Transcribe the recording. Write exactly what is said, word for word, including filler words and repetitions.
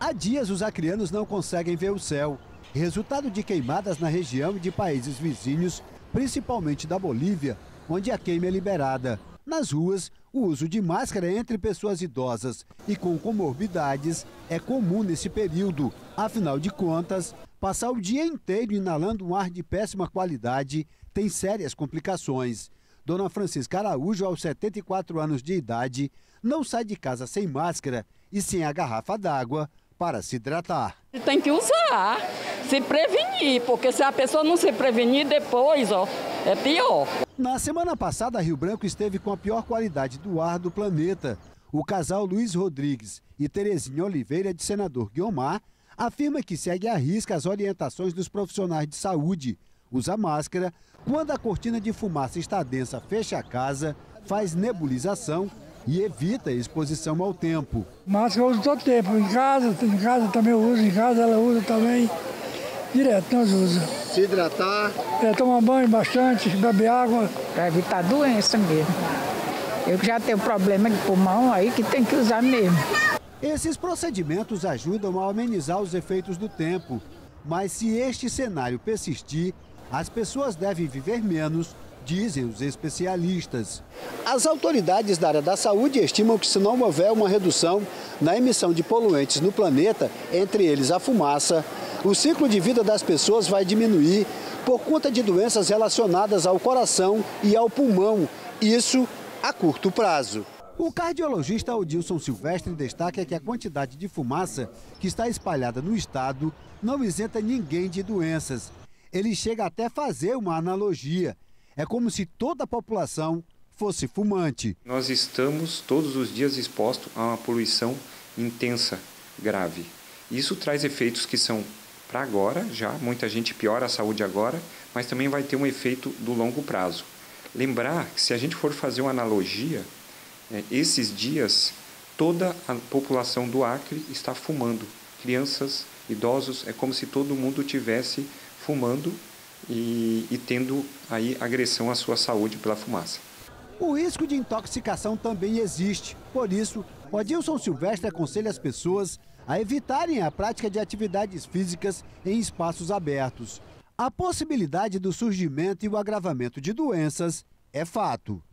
Há dias os acreanos não conseguem ver o céu, resultado de queimadas na região e de países vizinhos, principalmente da Bolívia, onde a queima é liberada. Nas ruas, o uso de máscara entre pessoas idosas e com comorbidades é comum nesse período. Afinal de contas, passar o dia inteiro inalando um ar de péssima qualidade tem sérias complicações. Dona Francisca Araújo, aos setenta e quatro anos de idade, não sai de casa sem máscara e sem a garrafa d'água para se hidratar. Tem que usar, se prevenir, porque se a pessoa não se prevenir depois, ó, é pior. Na semana passada, Rio Branco esteve com a pior qualidade do ar do planeta. O casal Luiz Rodrigues e Terezinha Oliveira, de Senador Guiomar, afirma que segue à risca as orientações dos profissionais de saúde. Usa máscara, quando a cortina de fumaça está densa, fecha a casa, faz nebulização e evita a exposição ao tempo. Máscara eu uso todo tempo, em casa, em casa também eu uso, em casa ela usa também, direto nós usamos. Se hidratar? É, tomar banho bastante, beber água. Para evitar doença mesmo. Eu já tenho problema de pulmão aí que tem que usar mesmo. Esses procedimentos ajudam a amenizar os efeitos do tempo, mas se este cenário persistir, as pessoas devem viver menos, dizem os especialistas. As autoridades da área da saúde estimam que, se não houver uma redução na emissão de poluentes no planeta, entre eles a fumaça, o ciclo de vida das pessoas vai diminuir por conta de doenças relacionadas ao coração e ao pulmão, isso a curto prazo. O cardiologista Odilson Silvestre destaca que a quantidade de fumaça que está espalhada no estado não isenta ninguém de doenças. Ele chega até a fazer uma analogia. É como se toda a população fosse fumante. Nós estamos todos os dias expostos a uma poluição intensa, grave. Isso traz efeitos que são para agora, já muita gente piora a saúde agora, mas também vai ter um efeito do longo prazo. Lembrar que, se a gente for fazer uma analogia, é, esses dias toda a população do Acre está fumando. Crianças, idosos, é como se todo mundo tivesse fumando e, e tendo aí agressão à sua saúde pela fumaça. O risco de intoxicação também existe. Por isso, o Odilson Silvestre aconselha as pessoas a evitarem a prática de atividades físicas em espaços abertos. A possibilidade do surgimento e o agravamento de doenças é fato.